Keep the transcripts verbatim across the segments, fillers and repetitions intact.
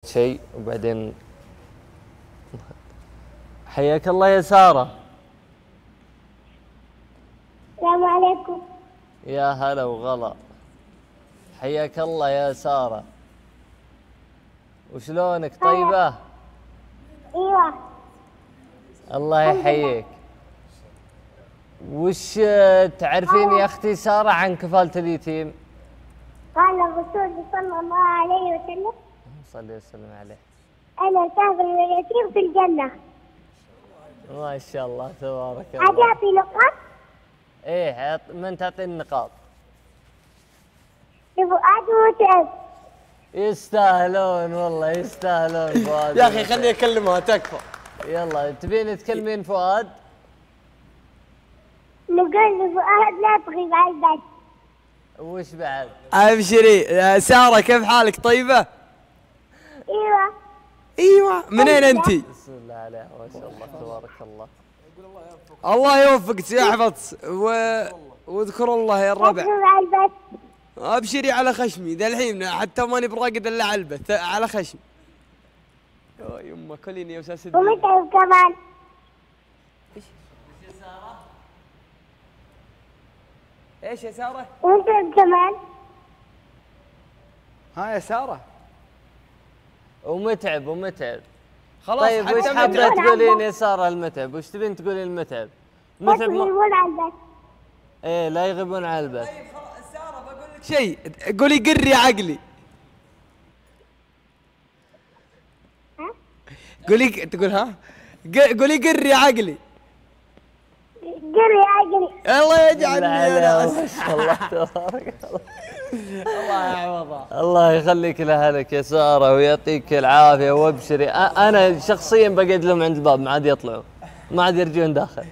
شيء وبعدين. حياك الله يا سارة. السلام عليكم. يا هلا وغلا. حياك الله يا سارة. وشلونك طيبة؟ ايوه. الله يحييك. وش تعرفين يا اختي سارة عن كفالة اليتيم؟ قال الرسول صلى الله عليه وسلم: صلي وسلم عليه. انا كافل اليتيم في الجنه. ما شاء الله تبارك الله. اعطي نقاط؟ ايه عط- من تعطي النقاط؟ لفؤاد ومتعب. يستاهلون والله يستاهلون فؤاد. يا اخي خليني اكلمها تكفى. يلا تبين تكلمين فؤاد؟ نقول لفؤاد لا تغيب على البيت. وش بعد؟ ابشري يا ساره، كيف حالك؟ طيبه؟ ايوه. ايوه. منين انت؟ بسم الله عليها ما شاء الله تبارك الله. الله يوفقك يا حفظ و... واذكر الله يا لا الربع. تغيب على البيت. ابشري على خشمي ذا الحين، حتى ماني براقد الا على البث على خشمي. يا يمه كليني يا استاذ. ومتعب كمان. ايش يا ساره؟ ومتعب كمان. ها يا ساره؟ ومتعب ومتعب. خلاص. طيب وش حتى حابة متعب. تقولين يا سارة المتعب؟ وش تبين تقولين المتعب؟ لا متعب ما... تغيبون على البيت. ايه لا يغيبون على البث. طيب خلاص ساره بقول لك شيء، قولي قري عقلي. ها؟ قولي تقول ها؟ ق- قولي قري عقلي. قري عقلي. الله يجعلني عليها انا. ما شاء الله تبارك الله. الله يحفظها. الله يخليك لأهلك يا سارة ويعطيك العافية وابشري. أ- أنا شخصيا بقعد لهم عند الباب ما عاد يطلعوا، ما عاد يرجعون داخل.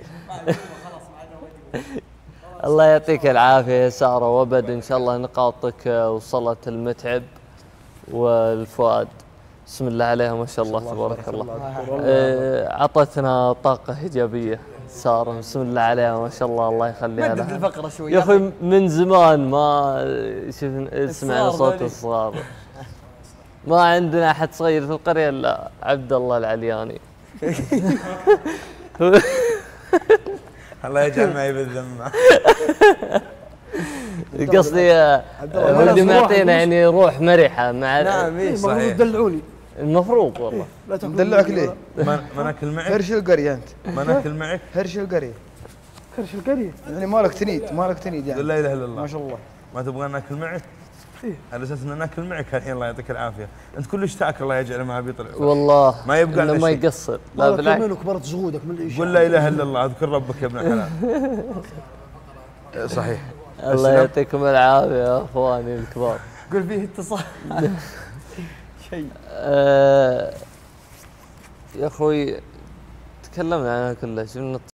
الله يعطيك العافية يا سارة وابد إن شاء الله نقاطك وصلت المتعب والفؤاد. بسم الله عليها ما شاء الله تبارك الله. آه، عطتنا طاقة إيجابية سارة بسم الله عليها ما شاء الله. الله يخليها مدد لها. الفقره شوي يا اخوي من زمان ما شفنا سمعنا الصغار صوت ذولي. الصغار. ما عندنا احد صغير في القريه الا عبد الله العلياني. الله يجعل معي بالذمة. قصدي آه، ولدي معطينا يعني روح مرحه مع. نعم اي صحيح. المفروض تدلعوني. المفروض والله. لا تاكل دلعك ليه؟ ما ما ناكل معك؟ هرش القرية انت، ما ناكل معك؟ هرش القرية، كرش القريه. يعني مالك تنيد، مالك تنيد يعني. لا اله الا الله. ما شاء الله. ما تبغى ناكل معك؟ إيه. على اساس ان ناكل معك الحين الله يعطيك العافيه، انت كلش تاكل الله يجعل ما بيطلع. والله ما يبقى إنه لنا ما شيء. يقصر لا مالك بالعكس. يمين وكبرت زغودك من العيش. قل لا اله الا الله، اذكر ربك يا ابن الحلال. صحيح. الله يعطيكم العافيه يا اخواني الكبار. قول فيه اتصال. شيء. آه، يا اخوي تكلمنا عنها كلها شنو